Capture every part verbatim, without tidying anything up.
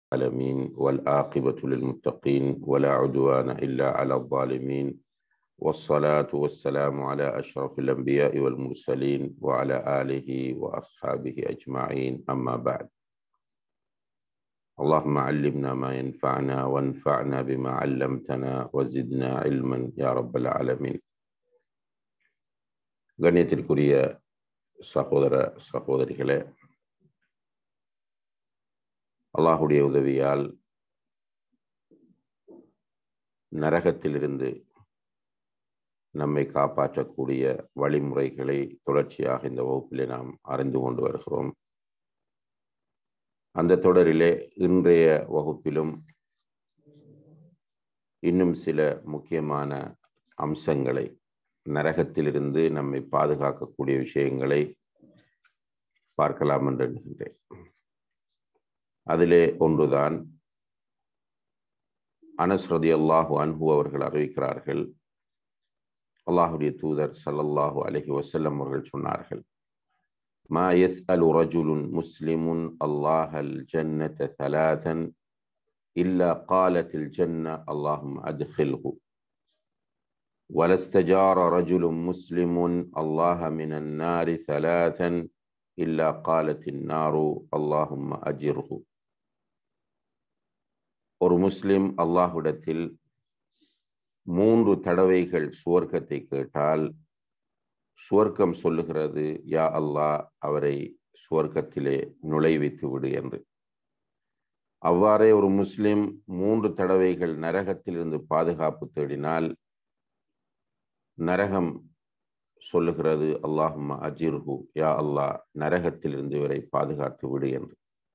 العالمين والعاقبة للمتقين ولا عدوان إلا على الظالمين والصلاة والسلام على أشرف الأنبياء والمرسلين وعلى آله وأصحابه أجمعين أما بعد اللهم علمنا ما ينفعنا وانفعنا بما علمتنا وزدنا علما يا رب العالمين. கண்ணியத்திற்குரிய சகோதர சகோதரிகளே, அல்லாஹுடைய உதவியால் நரகத்திலிருந்து நம்மை காப்பாற்றக்கூடிய வழிமுறைகளை தொடர்ச்சியாக இந்த வகுப்பிலே நாம் அறிந்து கொண்டு வருகிறோம். அந்த தொடரிலே இன்றைய வகுப்பிலும் இன்னும் சில முக்கியமான அம்சங்களை, நரகத்திலிருந்து நம்மை பாதுகாக்கக்கூடிய விஷயங்களை பார்க்கலாம் என்று எண்ணுகின்றேன். அதிலே ஒன்றுதான் அனஸ் ரலியல்லாஹு அன்ஹு அவர்கள் அறிவிக்கிறார்கள், அல்லாஹுடைய தூதர் ஸல்லல்லாஹு அலைஹி வஸல்லம் அவர்கள் சொன்னார்கள், மா யஸ்அலு ரஜுலுன் முஸ்லிமுன் அல்லாஹல் ஜன்னத ஸலாஸன் இல்லா காலத்தில் ஜன்ன அல்லாஹும்ம அத்கில்ஹு வலஸ்தஜார ரஜுலுன் முஸ்லிமுன் அல்லாஹ மினன் நாரி ஸலாஸன் இல்லா காலத்தின் நாரு அல்லாஹும்ம அஜிர்ஹு. ஒரு முஸ்லிம் அல்லாஹ்விடத்தில் மூன்று தடவைகள் சுவர்க்கத்தை கேட்டால் சுவர்க்கம் சொல்லுகிறது, யா அல்லாஹ் அவரை சுவர்க்கத்திலே நுழைவித்து விடு என்று. அவ்வாறே ஒரு முஸ்லிம் மூன்று தடவைகள் நரகத்திலிருந்து பாதுகாப்பு தேடினால் நரகம் சொல்லுகிறது, அல்லாஹும்ம அஜிர்ஹு, யா அல்லாஹ் நரகத்திலிருந்து இவரை பாதுகாத்து விடு என்று.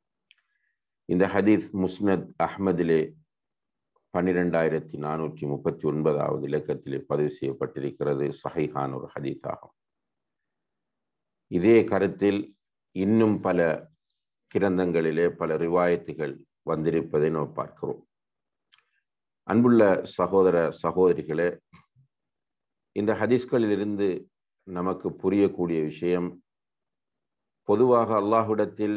இந்த ஹதீஸ் முஸ்னத் அஹ்மதிலே பன்னிரெண்டாயிரத்தி நானூற்றி முப்பத்தி ஒன்பதாவது இலக்கத்திலே பதிவு செய்யப்பட்டிருக்கிறது. சஹீஹான ஒரு ஹதீஸ் ஆகும். இதே கருத்தில் இன்னும் பல கிரந்தங்களிலே பல ரிவாயத்துகள் வந்திருப்பதை நாம் பார்க்கிறோம். அன்புள்ள சகோதர சகோதரிகளே, இந்த ஹதீஸ்களிலிருந்து நமக்கு புரியக்கூடிய விஷயம், பொதுவாக அல்லாஹ்விடத்தில்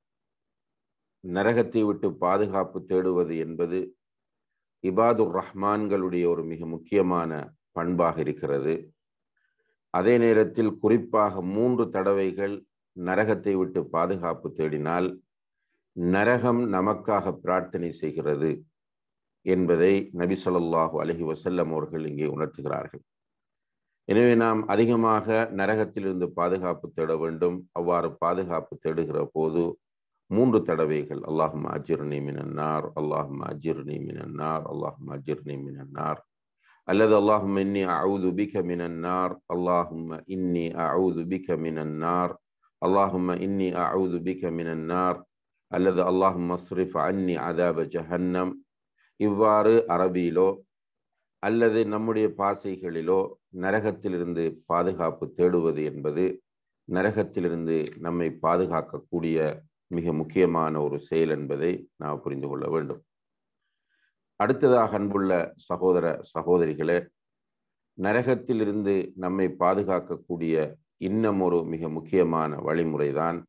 நரகத்தை விட்டு பாதுகாப்பு தேடுவது என்பது இபாதுர் ரஹ்மான்களுடைய ஒரு மிக முக்கியமான பண்பாக இருக்கிறது. அதே நேரத்தில் குறிப்பாக மூன்று தடவைகள் நரகத்தை விட்டு பாதுகாப்பு தேடினால் நரகம் நமக்காக பிரார்த்தனை செய்கிறது என்பதை நபி ஸல்லல்லாஹு அலைஹி வஸல்லம் அவர்கள் இங்கே உணர்த்துகிறார்கள். எனவே நாம் அதிகமாக நரகத்திலிருந்து பாதுகாப்பு தேட வேண்டும். அவ்வாறு பாதுகாப்பு தேடுகிற போது மூன்று தடவைகள் அல்லாஹும்ம அஜிர்னி மினன் நார், அல்லாஹும்ம அஜிர்னி மினன் நார், அல்லாஹும்ம அஜிர்னி மினன் நார், அல்லது அல்லாஹும்ம இன்னி அஊது பிக மினன் நார், அல்லாஹும்ம இன்னி அஊது பிக மினன் நார், அல்லாஹும்ம இன்னி அஊது பிக மினன் நார், அல்லது அல்லாஹும்ம அஸ்ரிஃப் அன்னி அதாப ஜஹன்னம். இவ்வாறு அரபியிலோ அல்லது நம்முடைய பாசைகளிலோ நரகத்திலிருந்து பாதுகாப்பு தேடுவது என்பது நரகத்திலிருந்து நம்மை பாதுகாக்கக்கூடிய மிக முக்கியமான ஒரு செயல் என்பதை நாம் புரிந்து கொள்ள வேண்டும். அடுத்ததாக அன்புள்ள சகோதர சகோதரிகளே, நரகத்திலிருந்து நம்மை பாதுகாக்கக்கூடிய இன்னும் ஒரு மிக முக்கியமான வழிமுறைதான்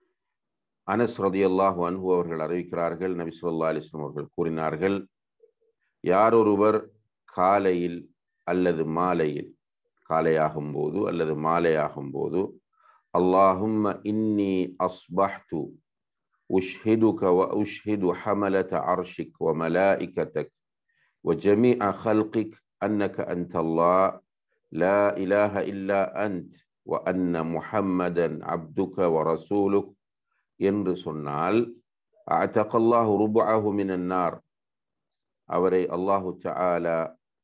அனஸ் ரலியல்லாஹு அன்ஹு அவர்கள் அறிவிக்கிறார்கள், நபி ஸல்லல்லாஹு அலைஹி வஸல்லம் அவர்கள் கூறினார்கள், யாரொருவர் காலையில் அல்லது மாலையில், காலையாகும் போது அல்லது மாலையாகும் போது அல்லாஹும்ம இன்னி அஸ்பஹ்து உஷ்ஹிதுக வ உஷ்ஹிது ஹமலத அர்ஷிக் வ மலாயிகதக் வ ஜமீஅ ஹல்கிக் அன்னக அன்தல்லாஹ் லா இலாஹ இல்லா அன்த் வ அன்ன முஹம்மதன் அப்துக வ ரசூலுக் என்று சொன்னால் அஅதகல்லாஹு ருபஅஹு மினன் நார், அவரை அல்லாஹு தஆலா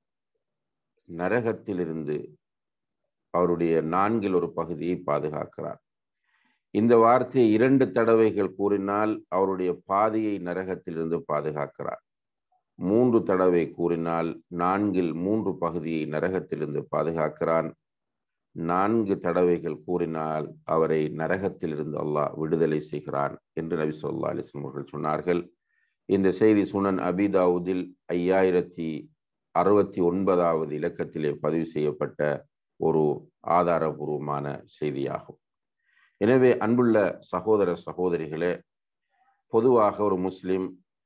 நரகத்திலிருந்து அவருடைய நான்கில் ஒரு பகுதியை பாதுகாக்கிறார். இந்த வார்த்தையை இரண்டு தடவைகள் கூறினால் அவருடைய பாதியை நரகத்திலிருந்து பாதுகாக்கிறார். மூன்று தடவை கூறினால் நான்கில் மூன்று பகுதியை நரகத்திலிருந்து பாதுகாக்கிறான். நான்கு தடவைகள் கூறினால் அவரை நரகத்திலிருந்து அல்லாஹ் விடுதலை செய்கிறான் என்று நபி ஸல்லல்லாஹு அலைஹி வஸல்லம் அவர்கள் சொன்னார்கள். இந்த செய்தி சுனன் அபீ தாவூதில் ஐயாயிரத்தி அறுபத்தி ஒன்பதாவது இலக்கத்திலே பதிவு செய்யப்பட்ட ஒரு ஆதாரபூர்வமான செய்தியாகும். எனவே அன்புள்ள சகோதர சகோதரிகளே, பொதுவாக ஒரு முஸ்லிம்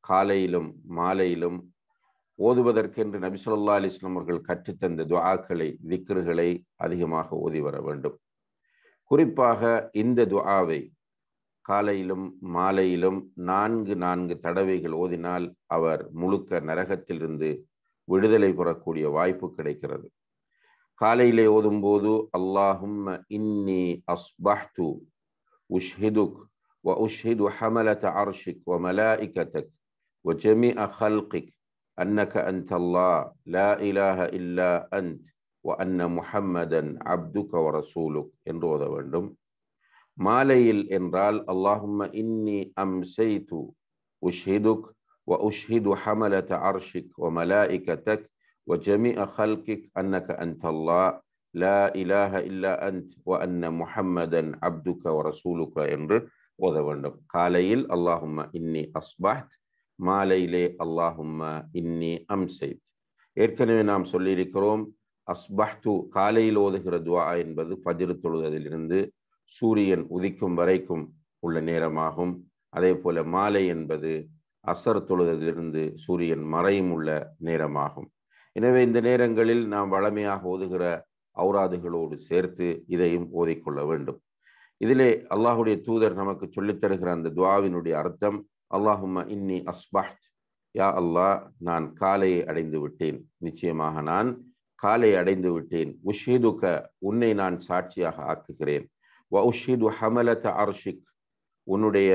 காலையிலும் மாலையிலும் ஓதுவதற்கென்று நபி ஸல்லல்லாஹு அலைஹி வஸல்லம் அவர்கள் கற்றுத்தந்த துஆக்களை, திக்ருகளை அதிகமாக ஓதி வர வேண்டும். குறிப்பாக இந்த துஆவை காலையிலும் மாலையிலும் நான்கு நான்கு தடவைகள் ஓதினால் அவர் முழுக்க நரகத்திலிருந்து விடுதலை பெறக்கூடிய வாய்ப்பு கிடைக்கிறது. காலையிலே ஓதும்போது அல்லாஹும்ம இன்னி அஸ்பஹ்து உஷ்ஹிதுக் வ உஷ்ஹிது ஹமலத அர்ஷிக் வ மலாயிகதக் வ ஜமீஅ ஹல்கிக் அன்னக அன்தல்லாஹ் லா இலாஹ இல்லா அன்த் வ அன்ன முஹம்மதன் அப்துக வ ரசூலுக் என்று ஓத வேண்டும். மாலையில் என்றால் அல்லாஹும்ம இன்னி அம்சைது உஷ்ஹிதுக் வ உஷ்ஹிது ஹமலத அர்ஷிக் வ மலாயிகதக் வ ஜமீஅ ஹல்கிக் அன்னக அன்தல்லாஹ் லா இலாஹ இல்லா அன்த் வ அன்ன முஹம்மதன் அப்துக வ ரசூலுக என்று ஓத வேண்டும். காலையில் அல்லாஹும்ம இன்னி அஸ்பஹ்த், மாலையிலே அல்லாஹும்ம இன்னி அம்சைத். ஏற்கனவே நாம் சொல்லியிருக்கிறோம், அஸ்பஹ்து காலையில் ஓதுகிற துஆ என்பது ஃபஜ்ர் தொழுவதிலிருந்து சூரியன் உதிக்கும் வரைக்கும் உள்ள நேரமாகும். அதே போல மாலை என்பது அசர் தொழுவதிலிருந்து சூரியன் மறையும் உள்ள நேரமாகும். எனவே இந்த நேரங்களில் நாம் வழமையாக ஓதுகிற ஔராதுகளோடு சேர்த்து இதையும் ஓதிக்கொள்ள வேண்டும். இதிலே அல்லாஹுடைய தூதர் நமக்கு சொல்லித் தருகிற அந்த துஆவினுடைய அர்த்தம், அல்லாஹும்ம இன்னி அஸ்பஹ்த், யா அல்லாஹ் நான் காலையை அடைந்து விட்டேன், நிச்சயமாக நான் காலை அடைந்து விட்டேன். உஷ்ஹிதுக உன்னை நான் சாட்சியாக ஆக்குகிறேன். வ உஷ்ஹிது ஹமலத அர்ஷிக் உன்னுடைய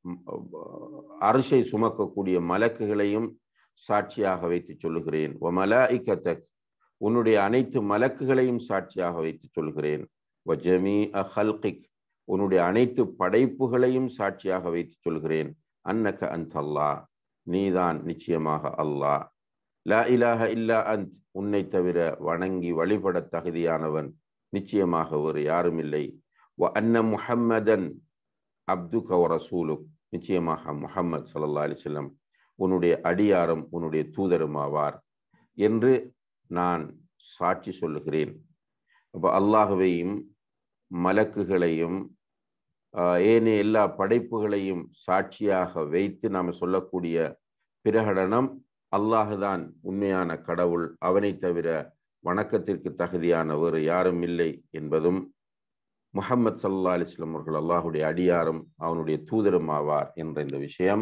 அரிசை சுமக்கக்கூடிய மலக்குகளையும் சாட்சியாக வைத்து சொல்லுகிறேன். வ மலாயிகதக் உன்னுடைய அனைத்து மலக்குகளையும் சாட்சியாக வைத்து சொல்கிறேன். வ ஜமீஅ ஹல்கிக் உன்னுடைய அனைத்து படைப்புகளையும் சாட்சியாக வைத்து சொல்கிறேன். அன்னக அன்தல்லாஹ் நீதான் நிச்சயமாக அல்லாஹ். லா இலாஹ இல்லா அன்த் உன்னை தவிர வணங்கி வழிபட தகுதியானவன் நிச்சயமாக ஒரு யாரும் இல்லை. வ அன்ன முஹம்மதன் அப்துக வ ரசூலுக் நிச்சயமாக முஹம்மது ஸல்லல்லாஹு அலைஹி வஸல்லம் உன்னுடைய அடியாரும் உன்னுடைய தூதரும் ஆவார் என்று நான் சாட்சி சொல்லுகிறேன். அப்போ அல்லாஹுவையும் மலக்குகளையும் ஏனைய எல்லா படைப்புகளையும் சாட்சியாக வைத்து நாம் சொல்லக்கூடிய பிரகடனம், அல்லாஹுதான் உண்மையான கடவுள், அவனை தவிர வணக்கத்திற்கு தகுதியான வேறு யாரும் இல்லை என்பதும், முஹம்மது ஸல்லல்லாஹு அலைஹி வஸல்லம் அவர்கள் அல்லாஹுடைய அடியாரும் அவனுடைய தூதரும் ஆவார் என்ற இந்த விஷயம்,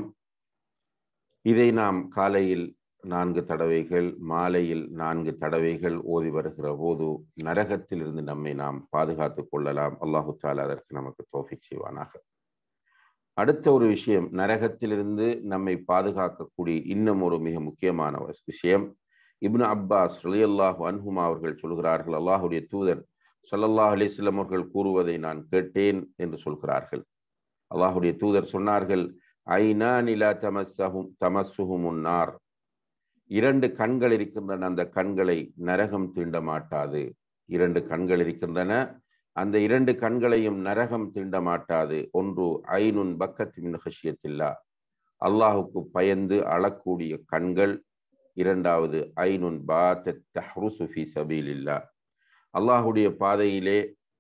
இதை நாம் காலையில் நான்கு தடவைகள் மாலையில் நான்கு தடவைகள் ஓதி வருகிற போது நரகத்திலிருந்து நம்மை நாம் பாதுகாத்து கொள்ளலாம். அல்லாஹு தஆலா அதற்கு நமக்கு தௌஃபீக் செய்வானாக. அடுத்த ஒரு விஷயம், நரகத்திலிருந்து நம்மை பாதுகாக்கக்கூடிய இன்னும் ஒரு மிக முக்கியமான விஷயம், இப்னு அப்பாஸ் ரலியல்லாஹு அன்ஹுமா அவர்கள் சொல்கிறார்கள், அல்லாஹுடைய தூதர் ஸல்லல்லாஹு அலைஹி வஸல்லம் அவர்கள் கூறுவதை நான் கேட்டேன் என்று சொல்கிறார்கள். அல்லாஹுடைய தூதர் சொன்னார்கள், ஐனானி லா தமஸ்ஸஹும் தமஸ்ஸுஹுமுன் நார், இரண்டு கண்கள் இருக்கின்றன, அந்த கண்களை நரகம் தீண்ட மாட்டாது. இரண்டு கண்கள் இருக்கின்றன, அந்த இரண்டு கண்களையும் நரகம் தீண்ட மாட்டாது. ஒன்று ஐனுன் பக்கத் மின் ஹஷ்யத்தில்லாஹ், அல்லாஹுக்கு பயந்து அழக்கூடிய கண்கள். இரண்டாவது ஐனுன் பாத்தத் தஹ்ருசு ஃபீ சபீலில்லாஹ், அல்லாஹுடைய பாதையிலே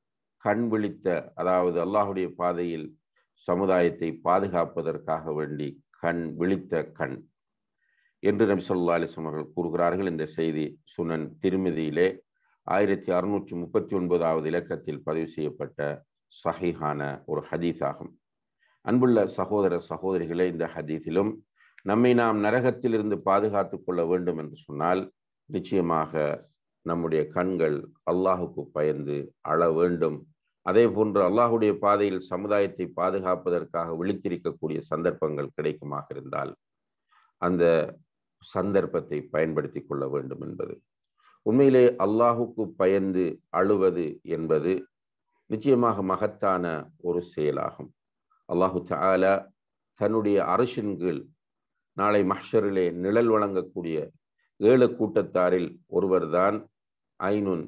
கண் விழித்த, அதாவது அல்லாஹுடைய பாதையில் சமுதாயத்தை பாதுகாப்பதற்காக வேண்டி கண் விழித்த கண் என்று நபி ஸல்லல்லாஹு அலைஹி வஸல்லம் அவர்கள் கூறுகிறார்கள். இந்த செய்தி சுனன் திர்மிதியிலே ஆயிரத்தி அறுநூற்றி முப்பத்தி ஒன்பதாவது இலக்கத்தில் பதிவு செய்யப்பட்ட சஹீஹான ஒரு ஹதீஸ் ஆகும். அன்புள்ள சகோதர சகோதரிகளே, இந்த ஹதீஸிலும் நம்மை நாம் நரகத்திலிருந்து பாதுகாத்து கொள்ள வேண்டும் என்று சொன்னால் நிச்சயமாக நம்முடைய கண்கள் அல்லாஹுக்கு பயந்து அழ வேண்டும். அதே போன்று அல்லாஹுடைய பாதையில் சமுதாயத்தை பாதுகாப்பதற்காக விழித்திருக்கக்கூடிய சந்தர்ப்பங்கள் கிடைக்குமாக இருந்தால் அந்த சந்தர்ப்பத்தை பயன்படுத்தி கொள்ள வேண்டும் என்பது. உண்மையிலே அல்லாஹுக்கு பயந்து அழுவது என்பது நிச்சயமாக மகத்தான ஒரு செயலாகும். அல்லாஹு தஆலா தன்னுடைய அரிசின் கீழ் நாளை மஹ்ஷரிலே நிழல் வழங்கக்கூடிய ஏழு கூட்டத்தாரில் ஒருவர்தான் ஐனுன்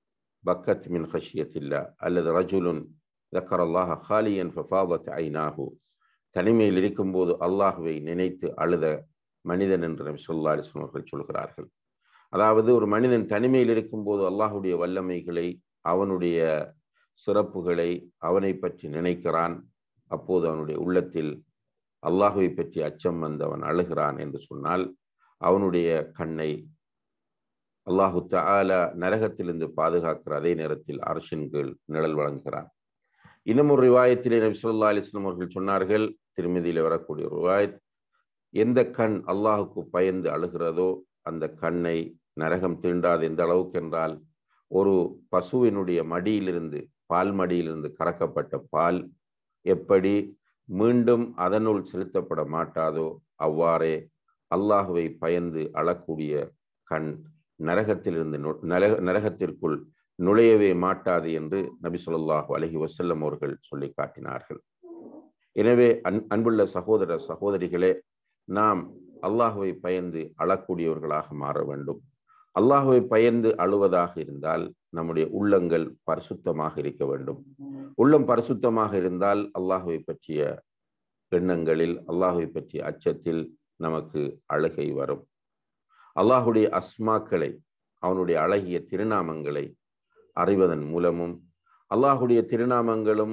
பக்கத் மின் ஹஷ்யத்தில்லா அல்லது ரஜுலுன் ذكرல்லாஹ ஹாலியன் ஃபஃபாதத் ஐனாஹு, தனிமையில் இருக்கும்போது அல்லாஹுவை நினைத்து அழுத மனிதன் என்று நபி ஸல்லல்லாஹு அலைஹி வஸல்லம் அவர்கள் சொல்கிறார்கள். அதாவது ஒரு மனிதன் தனிமையில் இருக்கும்போது அல்லாஹுடைய வல்லமைகளை, அவனுடைய சிறப்புகளை, அவனை பற்றி நினைக்கிறான். அப்போது அவனுடைய உள்ளத்தில் அல்லாஹுவை பற்றி அச்சம் வந்தவன் அழுகிறான் என்று சொன்னால் அவனுடைய கண்ணை அல்லாஹு தஆலா நரகத்திலிருந்து பாதுகாக்கிற அதே நேரத்தில் அர்ஷின் கீழ் நிழல் வழங்குகிறான். இன்னும் ஒரு ரிவாயத்திலே நபி ஸல்லல்லாஹு அலைஹி வஸல்லம் அவர்கள் சொன்னார்கள், திருமதியிலே வரக்கூடிய ஒரு ரிவாயத், எந்த கண் அல்லாஹுக்கு பயந்து அழுகிறதோ அந்த கண்ணை நரகம் தீண்டாது. எந்த அளவுக்கு என்றால், ஒரு பசுவினுடைய மடியிலிருந்து பால் மடியிலிருந்து கறக்கப்பட்ட பால் எப்படி மீண்டும் அதனுள் செலுத்தப்பட மாட்டாதோ அவ்வாறே அல்லாஹுவை பயந்து அழக்கூடிய கண் நரகத்திலிருந்து நரகத்திற்குள் நுழையவே மாட்டாது என்று நபி ஸல்லல்லாஹு அலைஹி வஸல்லம் அவர்கள் சொல்லி காட்டினார்கள். எனவே அன் அன்புள்ள சகோதர சகோதரிகளே, நாம் அல்லாஹுவை பயந்து அழக்கூடியவர்களாக மாற வேண்டும். அல்லாஹுவை பயந்து அழுவதாக இருந்தால் நம்முடைய உள்ளங்கள் பரிசுத்தமாக இருக்க வேண்டும். உள்ளம் பரிசுத்தமாக இருந்தால் அல்லாஹுவை பற்றிய எண்ணங்களில், அல்லாஹுவை பற்றிய அச்சத்தில் நமக்கு அழுகை வரும். அல்லாஹுடைய அஸ்மாக்களை, அவனுடைய அழகிய திருநாமங்களை அறிவதன் மூலமும், அல்லாஹுடைய திருநாமங்களும்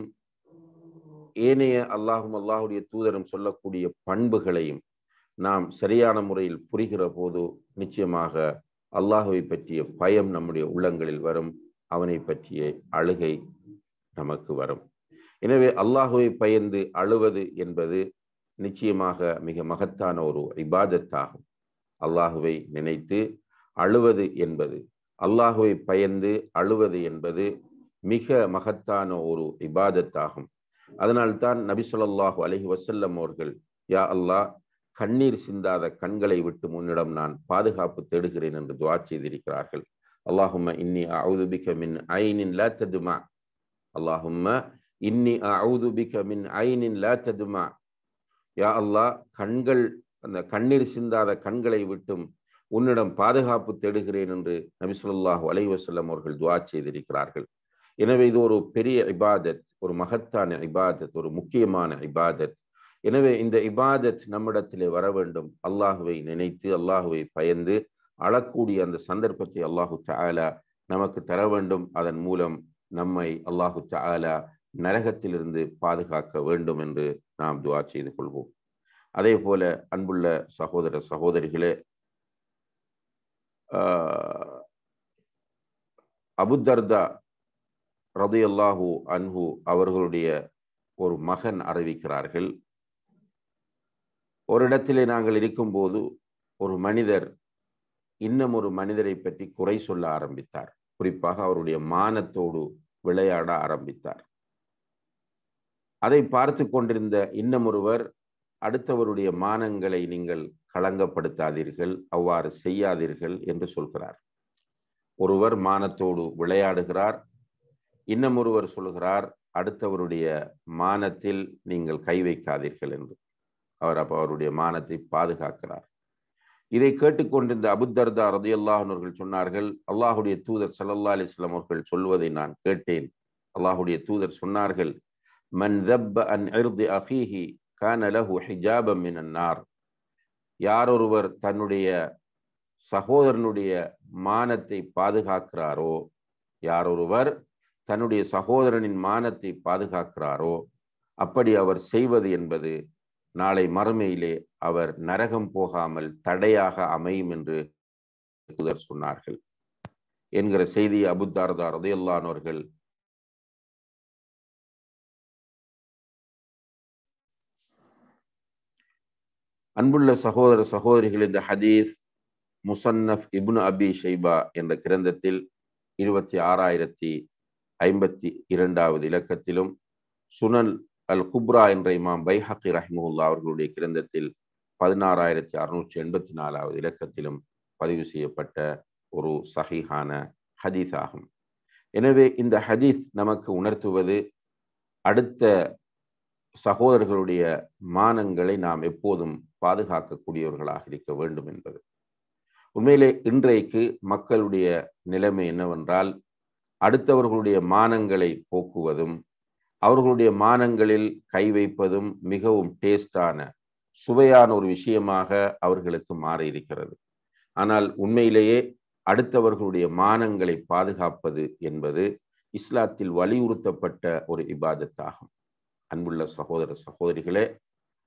ஏனைய அல்லாஹும் அல்லாஹுடைய தூதரும் சொல்லக்கூடிய பண்புகளையும் நாம் சரியான முறையில் புரிகிற போது நிச்சயமாக அல்லாஹுவை பற்றிய பயம் நம்முடைய உள்ளங்களில் வரும். அவனை பற்றிய அழுகை நமக்கு வரும். எனவே அல்லாஹுவை பயந்து அழுவது என்பது நிச்சயமாக மிக மகத்தான ஒரு இபாதத்தாகும். அல்லாஹுவை நினைத்து அழுவது என்பது, அல்லாஹுவை பயந்து அழுவது என்பது மிக மகத்தான ஒரு இபாதத்தாகும். அதனால்தான் நபி ஸல்லல்லாஹு அலைஹி வஸல்லம் அவர்கள், யா அல்லாஹ், கண்ணீர் சிந்தாத கண்களை விட்டு முன்னிடம் நான் பாதுகாப்பு தேடுகிறேன் என்று துஆ செய்திருக்கிறார்கள். அல்லாஹும்ம இன்னி அஊது பிக மின் ஐனின் லா ததுமா, அல்லாஹும்ம இன்னி அஊது பிக மின் ஐனின் லா ததுமா, யா அல்லாஹ், கண்கள், அந்த கண்ணீர் சிந்தாத கண்களை விட்டும் உன்னிடம் பாதுகாப்பு தேடுகிறேன் என்று நபி ஸல்லல்லாஹு அலைஹி வஸல்லம் அவர்கள் துஆ செய்திருக்கிறார்கள். எனவே இது ஒரு பெரிய இபாதத், ஒரு மகத்தான இபாதத், ஒரு முக்கியமான இபாதத். எனவே இந்த இபாதத் நம்மிடத்திலே வர வேண்டும். அல்லாஹுவை நினைத்து அல்லாஹுவை பயந்து அழக்கூடிய அந்த சந்தர்ப்பத்தை அல்லாஹு தஆலா நமக்கு தர வேண்டும். அதன் மூலம் நம்மை அல்லாஹு தஆலா நரகத்திலிருந்து பாதுகாக்க வேண்டும் என்று நாம் துஆ செய்து கொள்வோம். அதே போல அன்புள்ள சகோதர சகோதரிகளே, அபூ தர்தா ரலியல்லாஹு அன்ஹு அவர்களுடைய ஒரு மகன் அறிவிக்கிறார்கள், ஒரு இடத்திலே நாங்கள் இருக்கும்போது ஒரு மனிதர் இன்னும் ஒரு மனிதரை பற்றி குறை சொல்ல ஆரம்பித்தார். குறிப்பாக அவருடைய மானத்தோடு விளையாட ஆரம்பித்தார். அதை பார்த்து கொண்டிருந்த இன்னும் ஒருவர், அடுத்தவருடைய மானங்களை நீங்கள் களங்கப்படுத்தாதீர்கள், அவ்வாறு செய்யாதீர்கள் என்று சொல்கிறார். ஒருவர் மானத்தோடு விளையாடுகிறார், இன்னும் ஒருவர் சொல்கிறார், அடுத்தவருடைய மானத்தில் நீங்கள் கை வைக்காதீர்கள் என்று. அவர் அப்ப அவருடைய மானத்தை பாதுகாக்கிறார். இதை கேட்டுக்கொண்டிருந்த அபூ தர்தா ரலியல்லாஹு அன்ஹு அவர்கள் சொன்னார்கள், அல்லாஹுடைய தூதர் ஸல்லல்லாஹு அலைஹி வஸல்லம் அவர்கள் சொல்வதை நான் கேட்டேன். அல்லாஹுடைய தூதர் சொன்னார்கள், மன் ذب عن عرض اخيه كان له حجابا من النار. யாரொருவர் தன்னுடைய சகோதரனுடைய மானத்தை பாதுகாக்கிறாரோ, யாரொருவர் தன்னுடைய சகோதரனின் மானத்தை பாதுகாக்கிறாரோ, அப்படி அவர் செய்வது என்பது நாளை மறுமையிலே அவர் நரகம் போகாமல் தடையாக அமையும் என்று தூதர் சொன்னார்கள் என்கிற செய்தி அபூ தர்தா ரலியல்லாஹு அன்ஹு அவர்கள் அன்புள்ள சகோதர சகோதரிகள், இந்த ஹதீஸ் முசன்னஃப் இப்னு அபி ஷைபா என்ற கிரந்தத்தில் இருபத்தி ஆறாயிரத்தி ஐம்பத்தி இரண்டாவது இலக்கத்திலும், சுனன் அல் குப்ரா என்ற இமாம் பைஹக்கி ரஹிமஹுல்லா அவர்களுடைய கிரந்தத்தில் பதினாறாயிரத்தி அறுநூற்றி எண்பத்தி நாலாவது இலக்கத்திலும் பதிவு செய்யப்பட்ட ஒரு சஹீஹான ஹதீஸ் ஆகும். எனவே இந்த ஹதீஸ் நமக்கு உணர்த்துவது, அடுத்த சகோதரர்களுடைய மானங்களை நாம் எப்போதும் பாதுகாக்கக்கூடியவர்களாக இருக்க வேண்டும் என்பது. உண்மையிலே இன்றைக்கு மக்களுடைய நிலைமை என்னவென்றால், அடுத்தவர்களுடைய மானங்களை போக்குவதும் அவர்களுடைய மானங்களில் கை வைப்பதும் மிகவும் டேஸ்டான, சுவையான ஒரு விஷயமாக அவர்களுக்கு மாறி இருக்கிறது. ஆனால் உண்மையிலேயே அடுத்தவர்களுடைய மானங்களை பாதுகாப்பது என்பது இஸ்லாத்தில் வலியுறுத்தப்பட்ட ஒரு இபாதத்தாகும். அன்புள்ள சகோதர சகோதரிகளே,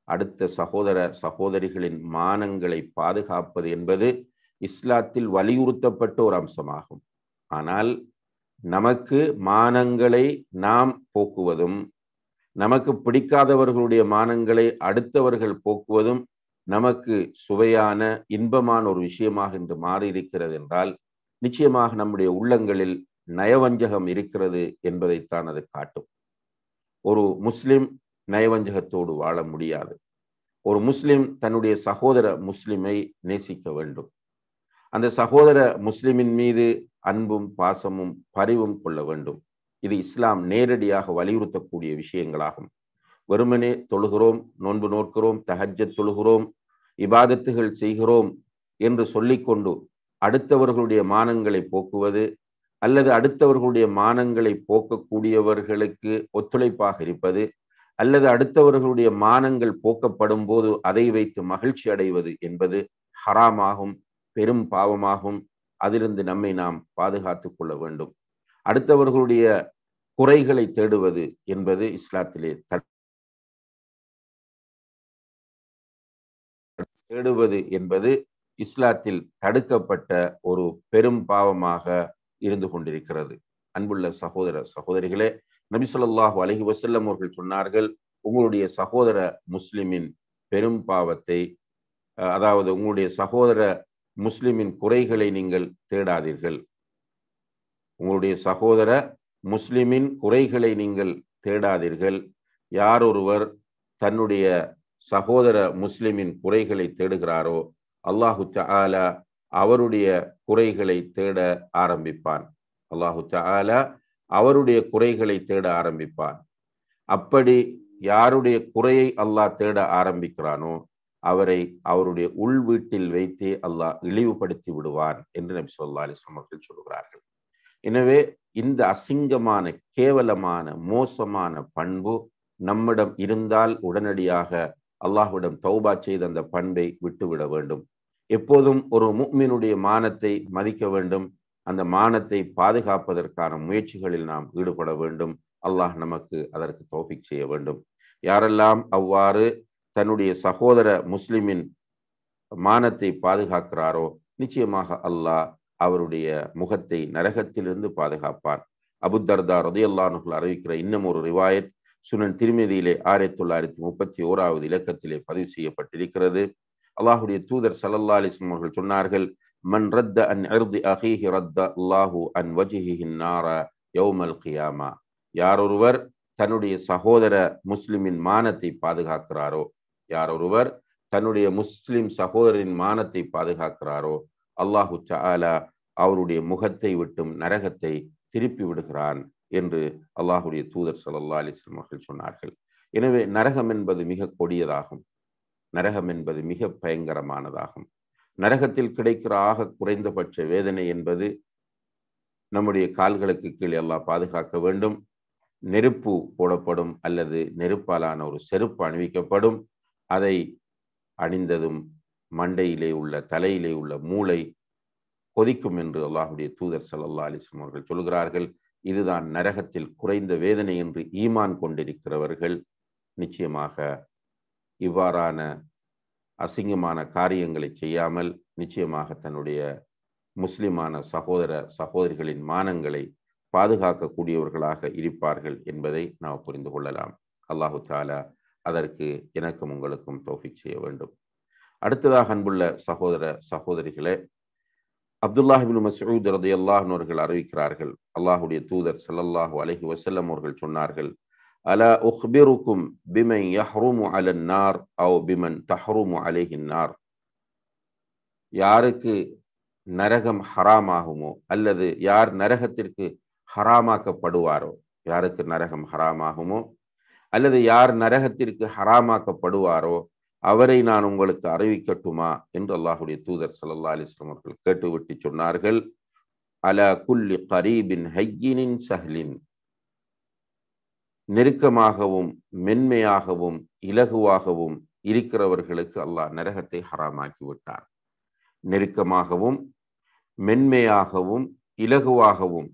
அடுத்த சகோதர சகோதரிகளின் மானங்களை பாதுகாப்பது என்பது இஸ்லாத்தில் வலியுறுத்தப்பட்ட ஒரு அம்சமாகும். ஆனால் நமக்கு மானங்களை நாம் போக்குவதும், நமக்கு பிடிக்காதவர்களுடைய மானங்களை அடுத்தவர்கள் போக்குவதும் நமக்கு சுவையான இன்பமான ஒரு விஷயமாக இன்று மாறியிருக்கிறது என்றால் நிச்சயமாக நம்முடைய உள்ளங்களில் நயவஞ்சகம் இருக்கிறது என்பதைத்தான் அது காட்டும். ஒரு முஸ்லிம் நயவஞ்சகத்தோடு வாழ முடியாது. ஒரு முஸ்லிம் தன்னுடைய சகோதர முஸ்லிமை நேசிக்க வேண்டும். அந்த சகோதர முஸ்லிமின் மீது அன்பும் பாசமும் பரிவும் கொள்ள வேண்டும். இது இஸ்லாம் நேரடியாக வலியுறுத்தக்கூடிய விஷயங்களாகும். வெறுமனே தொழுகிறோம், நோன்பு நோக்கிறோம், தஹஜ்ஜத் தொழுகிறோம், இபாதத்துகள் செய்கிறோம் என்று சொல்லிக்கொண்டு அடுத்தவர்களுடைய மானங்களை போக்குவது அல்லது அடுத்தவர்களுடைய மானங்களை போக்கக்கூடியவர்களுக்கு ஒத்துழைப்பாக இருப்பது அல்லது அடுத்தவர்களுடைய மானங்கள் போக்கப்படும் போது அதை வைத்து மகிழ்ச்சி அடைவது என்பது ஹராமாகும், பெரும் பாவமாகும். அதிலிருந்து நம்மை நாம் பாதுகாத்துக் கொள்ள வேண்டும். அடுத்தவர்களுடைய குறைகளை தேடுவது என்பது இஸ்லாத்திலே தேடுவது என்பது இஸ்லாத்தில் தடுக்கப்பட்ட ஒரு பெரும் பாவமாக இருந்து கொண்டிருக்கிறது. அன்புள்ள சகோதர சகோதரிகளே, நபி ஸல்லல்லாஹு அலைஹி வஸல்லம் அவர்கள் சொன்னார்கள், உங்களுடைய சகோதர முஸ்லிமின் பெரும் பாவத்தை, அதாவது உங்களுடைய சகோதர முஸ்லிமின் குறைகளை நீங்கள் தேடாதீர்கள். உங்களுடைய சகோதர முஸ்லிமின் குறைகளை நீங்கள் தேடாதீர்கள். யார் ஒருவர் தன்னுடைய சகோதர முஸ்லிமின் குறைகளை தேடுகிறாரோ அல்லாஹு தஆலா அவருடைய குறைகளை தேட ஆரம்பிப்பான். அல்லாஹு தஆலா அவருடைய குறைகளை தேட ஆரம்பிப்பான். அப்படி யாருடைய குறையை அல்லாஹ் தேட ஆரம்பிக்கிறானோ அவரை அவருடைய உள் வீட்டில் வைத்தே அல்லாஹ் இழிவுபடுத்தி விடுவான் என்று நபி ஸல்லல்லாஹு அலைஹி வஸல்லம் அவர்கள் சொல்கிறார்கள். எனவே இந்த அசிங்கமான, கேவலமான, மோசமான பண்பு நம்மிடம் இருந்தால் உடனடியாக அல்லாஹ்விடம் தௌபா செய்து அந்த பண்பை விட்டுவிட வேண்டும். எப்போதும் ஒரு முஃமினுடைய மானத்தை மதிக்க வேண்டும். அந்த மானத்தை பாதுகாப்பதற்கான முயற்சிகளில் நாம் ஈடுபட வேண்டும். அல்லாஹ் நமக்கு அதற்கு தௌஃபீக் செய்ய வேண்டும். யாரெல்லாம் அவ்வாறு தன்னுடைய சகோதர முஸ்லிமின் மானத்தை பாதுகாக்கிறாரோ நிச்சயமாக அல்லாஹ் அவருடைய முகத்தை நரகத்திலிருந்து பாதுகாப்பான். அபூ தர்தா ரலியல்லாஹு அன்ஹு அறிவிக்கிற இன்னும் ஒரு ரிவாயத் சுனன் திர்மிதியிலே ஆயிரத்தி தொள்ளாயிரத்தி முப்பத்தி ஓராவது இலக்கத்திலே பதிவு செய்யப்பட்டிருக்கிறது. அல்லாஹுடைய தூதர் ஸல்லல்லாஹு அலைஹி வஸல்லம் அவர்கள் சொன்னார்கள், மன் ரத்த அன் இர்தி அஹீஹி ரத்த அல்லாஹு அன் வஜ்ஹிஹி நார யௌமல் கியாமா. யாரொருவர் தன்னுடைய சகோதர முஸ்லிமின் மானத்தை பாதுகாக்கிறாரோ, யாரொருவர் தன்னுடைய முஸ்லிம் சகோதரின் மானத்தை பாதுகாக்கிறாரோ அல்லாஹு தஆலா அவருடைய முகத்தை விட்டும் நரகத்தை திருப்பி விடுகிறான் என்று அல்லாஹுடைய தூதர் ஸல்லல்லாஹு அலைஹி வஸல்லம் அவர்கள் சொன்னார்கள். எனவே நரகம் என்பது மிக கொடியதாகும். நரகம் என்பது மிக பயங்கரமானதாகும். நரகத்தில் கிடைக்கிற ஆக குறைந்தபட்ச வேதனை என்பது நம்முடைய கால்களுக்கு கீழே அல்லாஹ் பாதுகாக்க வேண்டும். நெருப்பு போடப்படும் அல்லது நெருப்பாலான ஒரு செருப்பு அணிவிக்கப்படும். அதை அணிந்ததும் மண்டையிலே உள்ள, தலையிலே உள்ள மூளை கொதிக்கும் என்று அல்லாஹுடைய தூதர் ஸல்லல்லாஹு அலைஹி வஸல்லம் அவர்கள் சொல்கிறார்கள். இதுதான் நரகத்தில் குறைந்த வேதனை என்று ஈமான் கொண்டிருக்கிறவர்கள் நிச்சயமாக இவ்வாறான அசிங்கமான காரியங்களை செய்யாமல் நிச்சயமாக தன்னுடைய முஸ்லிமான சகோதர சகோதரிகளின் மானங்களை பாதுகாக்கக்கூடியவர்களாக இருப்பார்கள் என்பதை நாம் புரிந்து கொள்ளலாம். அல்லாஹு தஆலா அதற்கு எனக்கும் உங்களுக்கும் தௌஃபீக் செய்ய வேண்டும். அடுத்ததாக அன்புள்ள சகோதர சகோதரிகளே, அப்துல்லாஹ் இப்னு மஸ்ஊத் ரலியல்லாஹு அன்ஹு அவர்கள் அறிவிக்கிறார்கள், அல்லாஹ்வுடைய தூதர் ஸல்லல்லாஹு அலைஹி வஸல்லம் அவர்கள் சொன்னார்கள், அலா உக்பிருக்கும் பிமன் யஹ்ருமு அலன் நார் அவ் பிமன் தஹ்ருமு அலைஹின் நார். யாருக்கு நரகம் ஹராமாகுமோ அல்லது யார் நரகத்திற்கு ஹராமாக்கப்படுவாரோ, யாருக்கு நரகம் ஹராமாகுமோ அல்லது யார் நரகத்திற்கு ஹராமாக்கப்படுவாரோ அவரை நான் உங்களுக்கு அறிவிக்கட்டுமா என்று அல்லாஹுடைய தூதர் ஸல்லல்லாஹு அலைஹி வஸல்லம் அவர்கள் கேட்டுவிட்டு சொன்னார்கள், அலா குல்லி கரீபின் ஹய்யினின் சஹ்லின். நெருக்கமாகவும் மென்மையாகவும் இலகுவாகவும் இருக்கிறவர்களுக்கு அல்லாஹ் நரகத்தை ஹராமாக்கி விட்டார். நெருக்கமாகவும் மென்மையாகவும் இலகுவாகவும்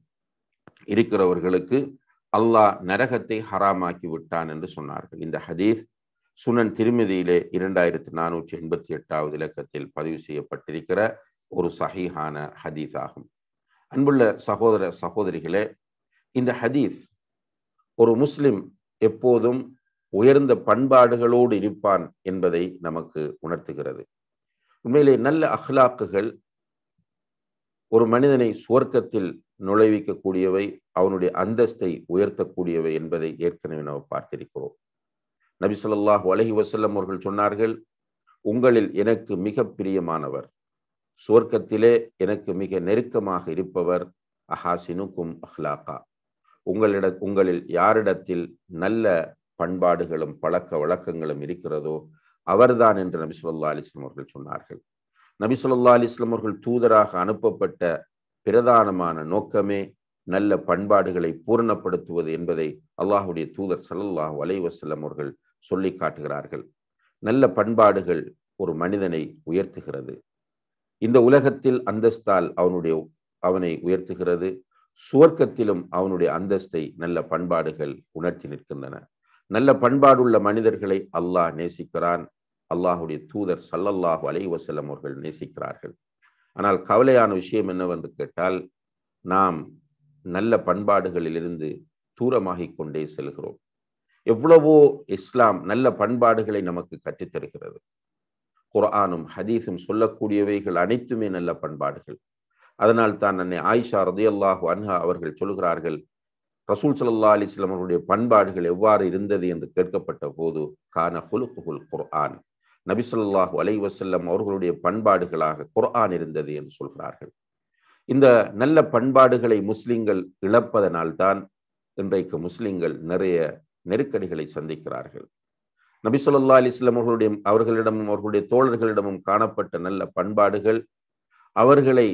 இருக்கிறவர்களுக்கு அல்லாஹ் நரகத்தை ஹராமாக்கி விட்டான் என்று சொன்னார்கள். இந்த ஹதீஸ் சுனன் திருமிதியிலே இரண்டாயிரத்தி நானூற்றி எண்பத்தி எட்டாவது இலக்கத்தில் பதிவு செய்யப்பட்டிருக்கிற ஒரு சஹீஹான ஹதீஸ் ஆகும். அன்புள்ள சகோதர சகோதரிகளே, இந்த ஹதீஸ் ஒரு முஸ்லிம் எப்போதும் உயர்ந்த பண்பாடுகளோடு இருப்பான் என்பதை நமக்கு உணர்த்துகிறது. உண்மையிலே நல்ல அஹ்லாக்குகள் ஒரு மனிதனை சுவர்க்கத்தில் நுழைவிக்கக்கூடியவை, அவனுடைய அந்தஸ்தை உயர்த்தக்கூடியவை என்பதை ஏற்கனவே நாம் பார்த்திருக்கிறோம். நபி ஸல்லல்லாஹு அலைஹி வஸல்லம் அவர்கள் சொன்னார்கள், உங்களில் எனக்கு மிக பிரியமானவர், சுவர்க்கத்திலே எனக்கு மிக நெருக்கமாக இருப்பவர் அஹாசினுக்கும் அஹ்லாகா, உங்களிட உங்களில் யாரிடத்தில் நல்ல பண்பாடுகளும் பழக்க வழக்கங்களும் இருக்கிறதோ அவர்தான் என்று நபி ஸல்லல்லாஹு அலைஹி வஸல்லம் அவர்கள் சொன்னார்கள். நபி ஸல்லல்லாஹு அலைஹி வஸல்லம் அவர்கள் தூதராக அனுப்பப்பட்ட பிரதானமான நோக்கமே நல்ல பண்பாடுகளை பூரணப்படுத்துவது என்பதை அல்லாஹுடைய தூதர் ஸல்லல்லாஹு அலைஹி வஸல்லம் அவர்கள் சொல்லி காட்டுகிறார்கள். நல்ல பண்பாடுகள் ஒரு மனிதனை உயர்த்துகிறது. இந்த உலகத்தில் அந்தஸ்தால் அவனுடைய அவனை உயர்த்துகிறது, சுவர்க்கத்திலும் அவனுடைய அந்தஸ்தை நல்ல பண்பாடுகள் உணர்த்தி நிற்கின்றன. நல்ல பண்பாடுள்ள மனிதர்களை அல்லாஹ் நேசிக்கிறான், அல்லாஹுடைய தூதர் ஸல்லல்லாஹு அலைஹி வஸல்லம் அவர்கள் நேசிக்கிறார்கள். ஆனால் கவலையான விஷயம் என்னவென்று கேட்டால், நாம் நல்ல பண்பாடுகளிலிருந்து தூரமாகிக் கொண்டே செல்கிறோம். எவ்வளவோ இஸ்லாம் நல்ல பண்பாடுகளை நமக்கு கற்றுத்தருகிறது. குர்ஆனும் ஹதீஸும் சொல்லக்கூடியவைகள் அனைத்துமே நல்ல பண்பாடுகள். அதனால் தான் அன்னை ஆயிஷா ரலியல்லாஹு அன்ஹா அவர்கள் சொல்கிறார்கள், ரசூல் ஸல்லல்லாஹு அலைஹி வஸல்லம் அவருடைய பண்பாடுகள் எவ்வாறு இருந்தது என்று கேட்கப்பட்ட போது, கான குலுகுல் குர்ஆன், நபி ஸல்லல்லாஹு அலைஹி வஸல்லம் அவர்களுடைய பண்பாடுகளாக குர்ஆன் இருந்தது என்று சொல்கிறார்கள். இந்த நல்ல பண்பாடுகளை முஸ்லிம்கள் இழப்பதனால்தான் இன்றைக்கு முஸ்லிம்கள் நிறைய நெருக்கடிகளை சந்திக்கிறார்கள். நபி ஸல்லல்லாஹு அலைஹி வஸல்லம் அவர்களுடைய அவர்களிடமும் அவர்களுடைய தோழர்களிடமும் காணப்பட்ட நல்ல பண்பாடுகள் அவர்களை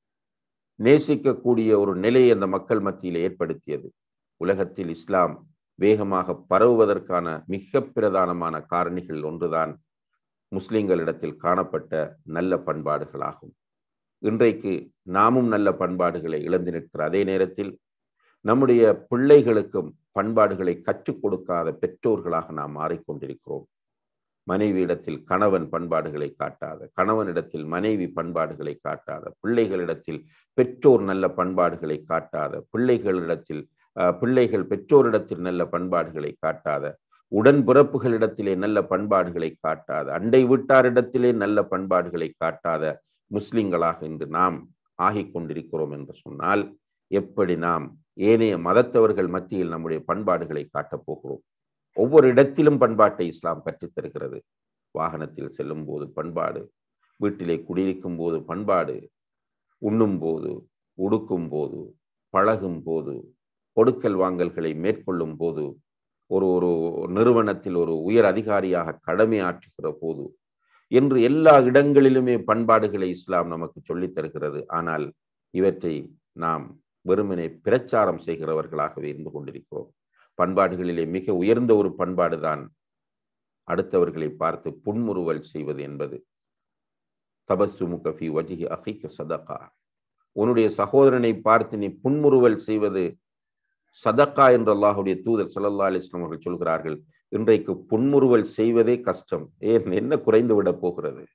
நேசிக்கக்கூடிய ஒரு நிலையை அந்த மக்கள் மத்தியில் ஏற்படுத்தியது. உலகத்தில் இஸ்லாம் வேகமாக பரவுவதற்கான மிக பிரதானமான காரணிகள் ஒன்றுதான் முஸ்லிம்களிடத்தில் காணப்பட்ட நல்ல பண்பாடுகளாகும். இன்றைக்கு நாமும் நல்ல பண்பாடுகளை இழந்து நிற்கிற அதே நேரத்தில் நம்முடைய பிள்ளைகளுக்கும் பண்பாடுகளை கற்றுக் கொடுக்காத பெற்றோர்களாக நாம் மாறிக்கொண்டிருக்கிறோம். மனைவியிடத்தில் கணவன் பண்பாடுகளை காட்டாத, கணவனிடத்தில் மனைவி பண்பாடுகளை காட்டாத, பிள்ளைகளிடத்தில் பெற்றோர் நல்ல பண்பாடுகளை காட்டாத, பிள்ளைகளிடத்தில் பிள்ளைகள் பெற்றோரிடத்தில் நல்ல பண்பாடுகளை காட்டாத, உடன்பிறப்புகளிடத்திலே நல்ல பண்பாடுகளை காட்டாத, அண்டை வீட்டாரிடத்திலே நல்ல பண்பாடுகளை காட்டாத முஸ்லிம்களாக இன்று நாம் ஆகிக் கொண்டிருக்கிறோம் என்று சொன்னால், எப்படி நாம் ஏனைய மதத்தவர்கள் மத்தியில் நம்முடைய பண்பாடுகளை காட்டப் போகிறோம்? ஒவ்வொரு இடத்திலும் பண்பாட்டை இஸ்லாம் கற்றுத் தருகிறது. வாகனத்தில் செல்லும் போது பண்பாடு, வீட்டிலே குடியிருக்கும் போது பண்பாடு, உண்ணும் போது, உடுக்கும் போது, பழகும் போது, கொடுக்கல் வாங்கல்களை மேற்கொள்ளும் போது, ஒரு ஒரு நிறுவனத்தில் ஒரு உயர் அதிகாரியாக கடமையாற்றுகிற போது என்று எல்லா இடங்களிலுமே பண்பாடுகளை இஸ்லாம் நமக்கு சொல்லித் தருகிறது. ஆனால் இவற்றை நாம் வெறுமனே பிரச்சாரம் செய்கிறவர்களாகவே இருந்து கொண்டிருக்கிறோம். பண்பாடுகளிலே மிக உயர்ந்த ஒரு பண்பாடுதான் அடுத்தவர்களை பார்த்து புன்முறுவல் செய்வது என்பது. தபஸ்ஸுமுக ஃபீ வஜ்ஹி அஹீக ஸதகா, உன்னுடைய சகோதரனை பார்த்து நீ புன்முறுவல் செய்வது சதக்கா என்று அல்லாஹுடைய தூதர் ஸல்லல்லாஹு அலைஹி வஸல்லம் அவர்கள் சொல்கிறார்கள். இன்றைக்கு புன்முறுவல் செய்வதே கஷ்டம். ஏன், என்ன குறைந்து விட போகிறது?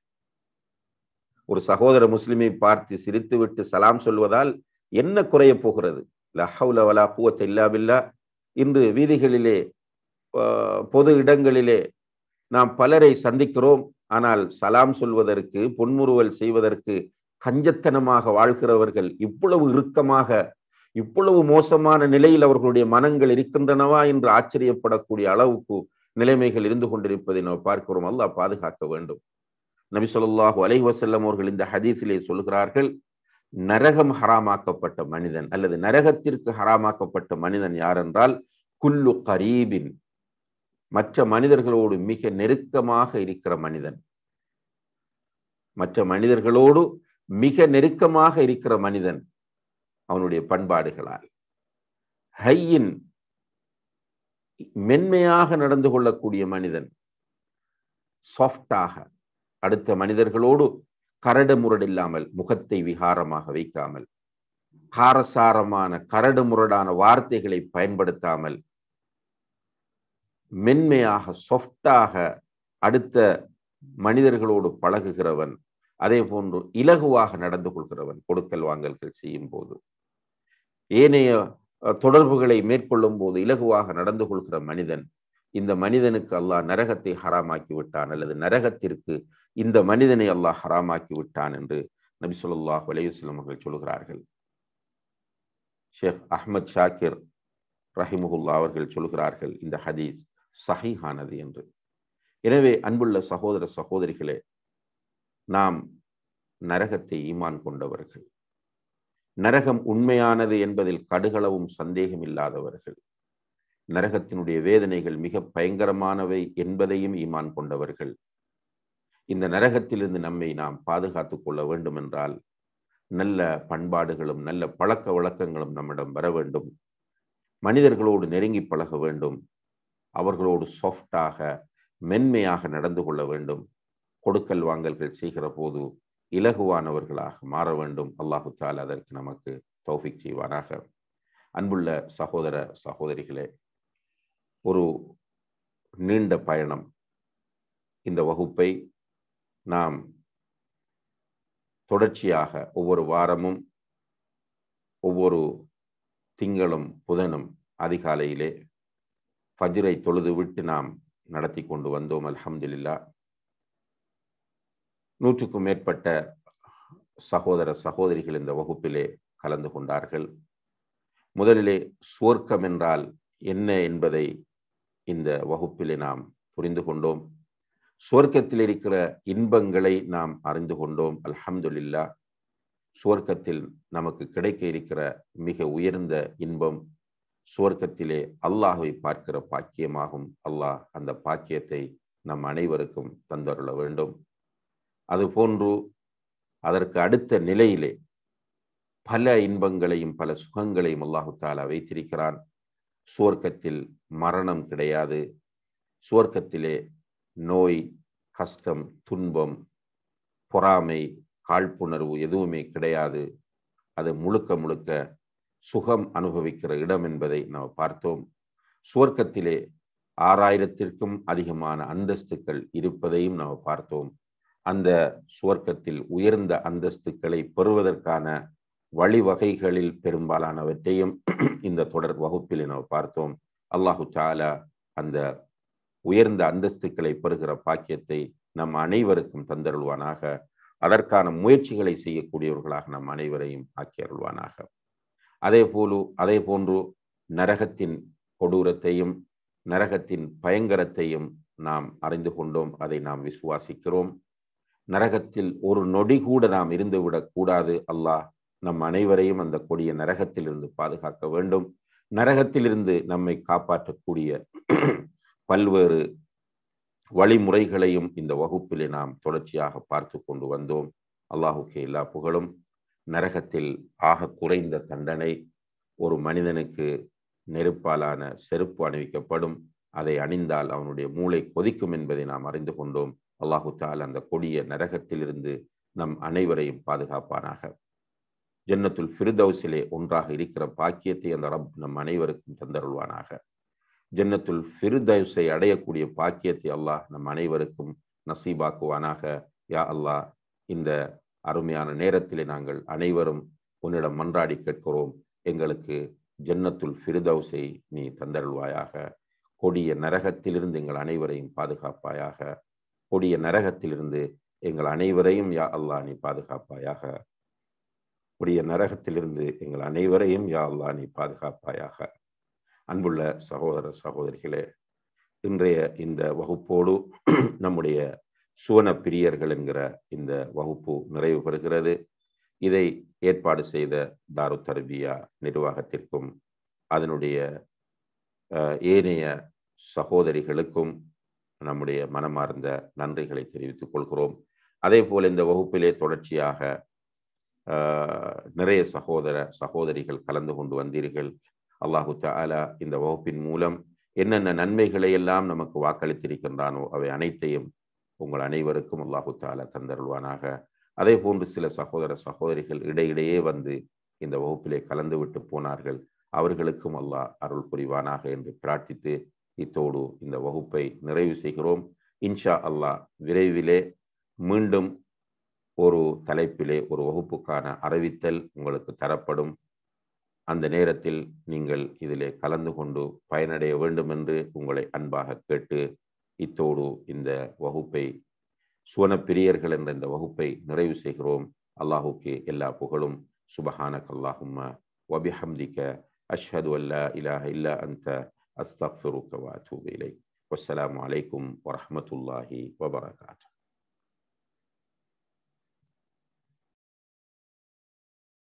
ஒரு சகோதர முஸ்லிமை பார்த்து சிரித்துவிட்டு சலாம் சொல்வதால் என்ன குறைய போகிறது? லா ஹவ்ல வலா குவத்த இல்லா பில்லாஹ். இன்று வீதிகளிலே, பொது இடங்களிலே நாம் பலரை சந்திக்கிறோம். ஆனால் சலாம் சொல்வதற்கு, புன்முறுவல் செய்வதற்கு கஞ்சத்தனமாக வாழ்கிறவர்கள் இவ்வளவு இறுக்கமாக, இவ்வளவு மோசமான நிலையில் அவர்களுடைய மனங்கள் இருக்கின்றனவா என்று ஆச்சரியப்படக்கூடிய அளவுக்கு நிலைமைகள் இருந்து கொண்டிருப்பதை நாம் பார்க்கிறோம். அல்லாஹ் பாதுகாக்க வேண்டும். நபி ஸல்லல்லாஹு அலைஹி வஸல்லம் அவர்கள் இந்த ஹதீஸிலே சொல்கிறார்கள், நரகம் ஹராமாக்கப்பட்ட மனிதன் அல்லது நரகத்திற்கு ஹராமாக்கப்பட்ட மனிதன் யார் என்றால், குல்லு கரீபின், மற்ற மனிதர்களோடு மிக நெருக்கமாக இருக்கிற மனிதன். மற்ற மனிதர்களோடு மிக நெருக்கமாக இருக்கிற மனிதன் அவனுடைய பண்பாடுகளால். ஹையின், மென்மையாக நடந்து கொள்ளக்கூடிய மனிதன், சாஃப்டாக அடுத்த மனிதர்களோடு கரடு முரடில்லாமல், முகத்தை விகாரமாக வைக்காமல், காரசாரமான கரடு முரடான வார்த்தைகளை பயன்படுத்தாமல், மென்மையாக சாஃப்டாக அடுத்த மனிதர்களோடு பழகுகிறவன், அதே போன்று இலகுவாக நடந்து கொள்கிறவன் கொடுக்கல் வாங்கல்கள் செய்யும் போது, ஏனைய தொடர்புகளை மேற்கொள்ளும் போது இலகுவாக நடந்து கொள்கிற மனிதன், இந்த மனிதனுக்கு அல்லாஹ் நரகத்தை ஹராமாக்கி விட்டான், அல்லது நரகத்திற்கு இந்த மனிதனை அல்லாஹ் ஹராமாக்கி விட்டான் என்று நபி ஸல்லல்லாஹு அலைஹி வஸல்லம் அவர்கள் சொல்கிறார்கள். ஷேக் அஹ்மத் ஷாக்கிர் ரஹிமஹுல்லா அவர்கள் சொல்கிறார்கள், இந்த ஹதீஸ் சஹீஹானது என்று. எனவே அன்புள்ள சகோதர சகோதரிகளே, நாம் நரகத்தை ஈமான் கொண்டவர்கள், நரகம் உண்மையானது என்பதில் கடுகளவும் சந்தேகம் இல்லாதவர்கள், நரகத்தினுடைய வேதனைகள் மிக பயங்கரமானவை என்பதையும் ஈமான் கொண்டவர்கள். இந்த நரகத்திலிருந்து நம்மை நாம் பாதுகாத்துக் கொள்ள வேண்டும் என்றால் நல்ல பண்பாடுகளும் நல்ல பழக்க வழக்கங்களும் நம்மிடம் வர வேண்டும். மனிதர்களோடு நெருங்கி பழக வேண்டும். அவர்களோடு சாஃப்டாக மென்மையாக நடந்து கொள்ள வேண்டும். கொடுக்கல் வாங்கல்கள் செய்கிற போது இலகுவானவர்களாக மாற வேண்டும். அல்லாஹு தஆலா அதற்கு நமக்கு தௌஃபீக் செய்வானாக. அன்புள்ள சகோதர சகோதரிகளே, ஒரு நீண்ட பயணம். இந்த வகுப்பை நாம் தொடர்ச்சியாக ஒவ்வொரு வாரமும் ஒவ்வொரு திங்களும் புதனும் அதிகாலையிலே ஃபஜ்ரை தொழுது விட்டு நாம் நடத்தி கொண்டு வந்தோம். அல்ஹம்துலில்லாஹ். நூற்றுக்கும் மேற்பட்ட சகோதர சகோதரிகள் இந்த வகுப்பிலே கலந்து கொண்டார்கள். முதலிலே சுவர்க்கம் என்றால் என்ன என்பதை இந்த வகுப்பிலே நாம் புரிந்து கொண்டோம். சுவர்க்கத்தில் இருக்கிற இன்பங்களை நாம் அறிந்து கொண்டோம். அல்ஹம்துலில்லாஹ். சுவர்க்கத்தில் நமக்கு கிடைக்க இருக்கிற மிக உயர்ந்த இன்பம் சுவர்க்கத்திலே அல்லாஹ்வை பார்க்கிற பாக்கியமாகும். அல்லாஹ் அந்த பாக்கியத்தை நம் அனைவருக்கும் தந்தருள வேண்டும். அதுபோன்று அதற்கு அடுத்த நிலையிலே பல இன்பங்களையும் பல சுகங்களையும் அல்லாஹு தஆலா வைத்திருக்கிறான். சுவர்க்கத்தில் மரணம் கிடையாது. சுவர்க்கத்திலே நோய், கஷ்டம், துன்பம், பொறாமை, காழ்ப்புணர்வு எதுவுமே கிடையாது. அது முழுக்க முழுக்க சுகம் அனுபவிக்கிற இடம் என்பதை நாம் பார்த்தோம். சுவர்க்கத்திலே ஆறாயிரத்திற்கும் அதிகமான அந்தஸ்துக்கள் இருப்பதையும் நாம் பார்த்தோம். அந்த சுவர்க்கத்தில் உயர்ந்த அந்தஸ்துக்களை பெறுவதற்கான வழிவகைகளில் பெரும்பாலானவற்றையும் இந்த தொடர் வகுப்பில் நாம் பார்த்தோம். அல்லாஹு தஆலா அந்த உயர்ந்த அந்தஸ்துக்களை பெறுகிற பாக்கியத்தை நம் அனைவருக்கும் தந்தருள்வானாக. அதற்கான முயற்சிகளை செய்யக்கூடியவர்களாக நம் அனைவரையும் ஆக்கி அருள்வானாக. அதே போல அதே போன்று நரகத்தின் கொடூரத்தையும் நரகத்தின் பயங்கரத்தையும் நாம் அறிந்து கொண்டோம். அதை நாம் விசுவாசிக்கிறோம். நரகத்தில் ஒரு நொடி கூட நாம் இருந்துவிடக் கூடாது. அல்லாஹ் நம் அனைவரையும் அந்த கொடிய நரகத்திலிருந்து பாதுகாக்க வேண்டும். நரகத்திலிருந்து நம்மை காப்பாற்றக்கூடிய பல்வேறு வழிமுறைகளையும் இந்த வகுப்பிலே நாம் தொடர்ச்சியாக பார்த்து கொண்டு வந்தோம். அல்லாஹுக்கே எல்லா புகழும். நரகத்தில் ஆக குறைந்த தண்டனை ஒரு மனிதனுக்கு நெருப்பாலான செருப்பு அணிவிக்கப்படும். அதை அணிந்தால் அவனுடைய மூளை கொதிக்கும் என்பதை நாம் அறிந்து கொண்டோம். அல்லாஹு தஆலா அந்த கொடிய நரகத்திலிருந்து நம் அனைவரையும் பாதுகாப்பானாக. ஜன்னத்துல் ஃபிர்தௌஸிலே ஒன்றாக இருக்கிற பாக்கியத்தை அந்த ரப் நம் அனைவருக்கும் தந்தருள்வானாக. ஜன்னத்துல் ஃபிர்தௌஸை அடையக்கூடிய பாக்கியத்தை அல்லாஹ் நம் அனைவருக்கும் நசீபாக்குவானாக. யா அல்லாஹ், இந்த அருமையான நேரத்திலே நாங்கள் அனைவரும் உன்னிடம் மன்றாடி கேட்கிறோம். எங்களுக்கு ஜன்னத்துல் ஃபிர்தௌஸை நீ தந்தருள்வாயாக. கொடிய நரகத்திலிருந்து எங்கள் அனைவரையும் பாதுகாப்பாயாக. கொடிய நரகத்திலிருந்து எங்கள் அனைவரையும் யா அல்லாஹ் நீ பாதுகாப்பாயாக. கொடிய நரகத்திலிருந்து எங்கள் அனைவரையும் யா அல்லாஹ் நீ பாதுகாப்பாயாக. அன்புள்ள சகோதர சகோதரிகளே, இன்றைய இந்த வகுப்போடு நம்முடைய சுவன பிரியர்கள் என்கிற இந்த வகுப்பு நிறைவு பெறுகிறது. இதை ஏற்பாடு செய்த தார்-உத்-தர்பிய்யா நிர்வாகத்திற்கும் அதனுடைய ஏனைய சகோதரிகளுக்கும் நம்முடைய மனமார்ந்த நன்றிகளை தெரிவித்துக் கொள்கிறோம். அதே போல் இந்த வகுப்பிலே தொடர்ச்சியாக நிறைய சகோதர சகோதரிகள் கலந்து கொண்டு வந்தீர்கள். அல்லாஹு தஆலா இந்த வகுப்பின் மூலம் என்னென்ன நன்மைகளை எல்லாம் நமக்கு வாக்களித்திருக்கின்றானோ அவை அனைத்தையும் உங்கள் அனைவருக்கும் அல்லாஹு தஆலா தந்தருள்வானாக. அதே போன்று சில சகோதர சகோதரிகள் இடையிடையே வந்து இந்த வகுப்பிலே கலந்து விட்டு போனார்கள். அவர்களுக்கும் அல்லாஹ் அருள் புரிவானாக என்று பிரார்த்தித்து இத்தோடு இந்த வகுப்பை நிறைவு செய்கிறோம். இன்ஷா அல்லாஹ் விரைவிலே மீண்டும் ஒரு தலைப்பிலே ஒரு வகுப்புக்கான அறிவித்தல் உங்களுக்கு தரப்படும். அந்த நேரத்தில் நீங்கள் இதிலே கலந்து கொண்டு பயனடைய வேண்டும் என்று உங்களை அன்பாக கேட்டு இத்தோடு இந்த வகுப்பை சுவனப்பிரியர்கள் என்ற இந்த வகுப்பை நிறைவு செய்கிறோம். அல்லாஹுக்கு எல்லா புகழும். சுபஹானக அல்லாஹும்ம வபிஹம்திக அஷ்ஹது அல்லா இலாஹ இல்லா அன்த அஸ்தக்ஃபிருக வ அத்தூபு இலைக். வஸ்ஸலாமு அலைக்கும் வரஹ்மத்துல்லாஹி வபரகாத்துஹு.